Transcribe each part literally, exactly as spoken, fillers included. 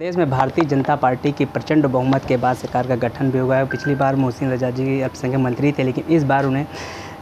देश में भारतीय जनता पार्टी की प्रचंड बहुमत के बाद सरकार का गठन भी हुआ है। पिछली बार मोहसिन रजा जी अल्पसंख्यक मंत्री थे, लेकिन इस बार उन्हें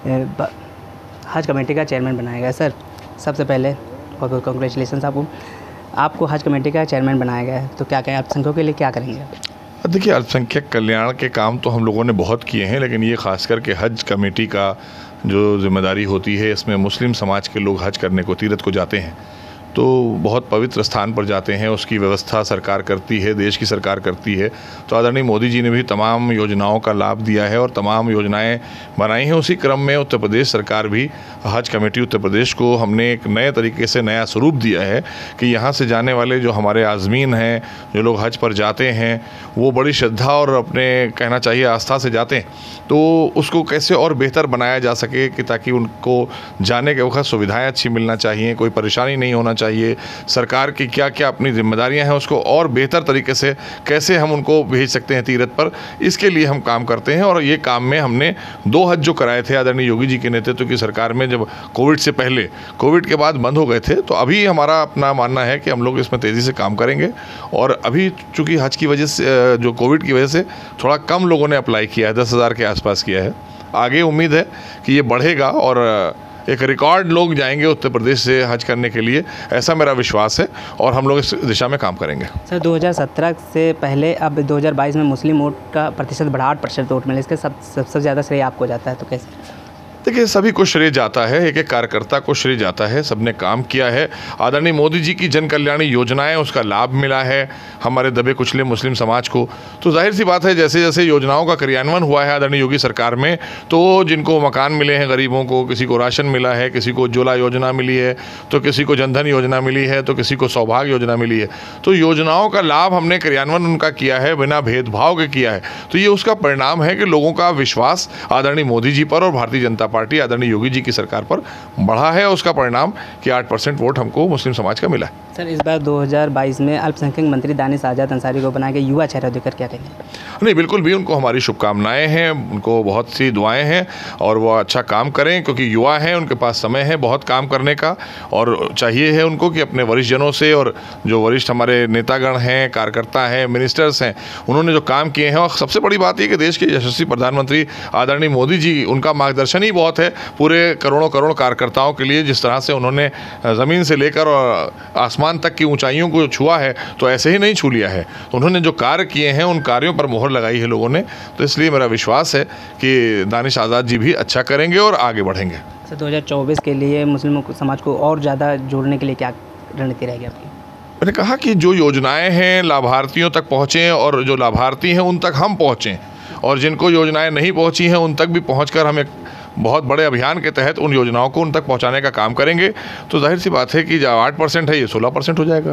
हज कमेटी का चेयरमैन बनाया गया। सर, सबसे पहले बहुत बहुत कॉन्ग्रेचुलेसन आपको आपको हज कमेटी का चेयरमैन बनाया गया है, तो क्या कहें अल्पसंख्यकों के लिए क्या करेंगे? देखिए, अल्पसंख्यक कल्याण के काम तो हम लोगों ने बहुत किए हैं, लेकिन ये खास करके हज कमेटी का जो जिम्मेदारी होती है, इसमें मुस्लिम समाज के लोग हज करने को, तीरथ को जाते हैं, तो बहुत पवित्र स्थान पर जाते हैं। उसकी व्यवस्था सरकार करती है, देश की सरकार करती है। तो आदरणीय मोदी जी ने भी तमाम योजनाओं का लाभ दिया है और तमाम योजनाएं बनाई हैं। उसी क्रम में उत्तर प्रदेश सरकार भी, हज कमेटी उत्तर प्रदेश को हमने एक नए तरीके से नया स्वरूप दिया है कि यहाँ से जाने वाले जो हमारे आज़मीन हैं, जो लोग हज पर जाते हैं, वो बड़ी श्रद्धा और अपने कहना चाहिए आस्था से जाते हैं, तो उसको कैसे और बेहतर बनाया जा सके कि ताकि उनको जाने के वक्त सुविधाएँ अच्छी मिलना चाहिए, कोई परेशानी नहीं होना चाहिए। सरकार की क्या क्या अपनी जिम्मेदारियां हैं, उसको और बेहतर तरीके से कैसे हम उनको भेज सकते हैं तीरथ पर, इसके लिए हम काम करते हैं। और ये काम में हमने दो हज जो कराए थे आदरणीय योगी जी के नेतृत्व की सरकार में, जब कोविड से पहले, कोविड के बाद बंद हो गए थे, तो अभी हमारा अपना मानना है कि हम लोग इसमें तेज़ी से काम करेंगे। और अभी चूँकि हज की वजह से, जो कोविड की वजह से थोड़ा कम लोगों ने अप्लाई किया है, दस हज़ार के आसपास किया है। आगे उम्मीद है कि ये बढ़ेगा और एक रिकॉर्ड लोग जाएंगे उत्तर प्रदेश से हज करने के लिए, ऐसा मेरा विश्वास है और हम लोग इस दिशा में काम करेंगे। सर, दो हज़ार सत्रह से पहले अब दो हज़ार बाईस में मुस्लिम वोट का प्रतिशत बढ़ा, आठ प्रतिशत वोट मिले, इसके सब सबसे ज़्यादा श्रेय आपको जाता है, तो कैसे? देखिए, सभी को श्रेय जाता है, एक एक कार्यकर्ता को श्रेय जाता है, सबने काम किया है। आदरणीय मोदी जी की जन कल्याणी योजनाएं, उसका लाभ मिला है हमारे दबे कुचले मुस्लिम समाज को। तो जाहिर सी बात है, जैसे जैसे योजनाओं का क्रियान्वयन हुआ है आदरणीय योगी सरकार में, तो जिनको मकान मिले हैं गरीबों को, किसी को राशन मिला है, किसी को उज्ज्वला योजना मिली है, तो किसी को जनधन योजना मिली है, तो किसी को सौभाग्य योजना मिली है। तो योजनाओं का लाभ हमने क्रियान्वयन उनका किया है, बिना भेदभाव के किया है। तो ये उसका परिणाम है कि लोगों का विश्वास आदरणीय मोदी जी पर और भारतीय जनता पार्टी आदरणीय योगी जी की सरकार पर बढ़ा है। उसका परिणाम कि आठ परसेंट वोट हमको मुस्लिम समाज का मिला है। सर, इस बार दो हज़ार बाईस में अल्पसंख्यक मंत्री दानिश आज़ाद अंसारी को बनाया गया, युवा चेहरा देकर क्या कहेंगे? नहीं, बिल्कुल भी उनको हमारी शुभकामनाएं हैं, उनको बहुत सी दुआएं हैं और वो अच्छा काम करें, क्योंकि युवा हैं, उनके पास समय है बहुत काम करने का। और चाहिए है उनको कि अपने वरिष्ठ जनों से, और जो वरिष्ठ हमारे नेतागण हैं, कार्यकर्ता हैं, मिनिस्टर्स हैं, उन्होंने जो काम किए हैं, और सबसे बड़ी बात ये कि देश के यशस्वी प्रधानमंत्री आदरणीय मोदी जी, उनका मार्गदर्शन ही बहुत है पूरे करोड़ों करोड़ कार्यकर्ताओं के लिए। जिस तरह से उन्होंने ज़मीन से लेकर और आसमान तक की ऊंचाइयों को छुआ है, तो ऐसे ही नहीं छू लिया है। तो उन्होंने जो कार्य किए हैं, उन कार्यों पर मोहर लगाई है लोगों ने। तो इसलिए मेरा विश्वास है कि दानिश आज़ाद जी भी अच्छा करेंगे और आगे बढ़ेंगे। सर, दो हज़ार चौबीस के लिए मुस्लिम समाज को और ज़्यादा जोड़ने के लिए क्या रणनीति रहेगी आपकी? मैंने कहा कि जो योजनाएं हैं लाभार्थियों तक पहुँचें, और जो लाभार्थी हैं उन तक हम पहुँचें, और जिनको योजनाएं नहीं पहुँची हैं उन तक भी पहुँचकर हम एक बहुत बड़े अभियान के तहत उन योजनाओं को उन तक पहुंचाने का काम करेंगे। तो जाहिर सी बात है कि जो आठ परसेंट है, ये सोलह परसेंट हो जाएगा।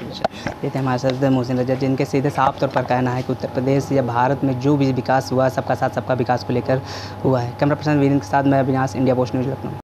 ये थे हमारे साथ मोहसिन रजा, जिनके सीधे साफ तौर पर कहना है कि उत्तर प्रदेश या भारत में जो भी विकास हुआ, सबका साथ सबका विकास को लेकर हुआ है। कैमरा पर्सन वीरेंद्र के साथ मैं Avinash, India post news, Lucknow.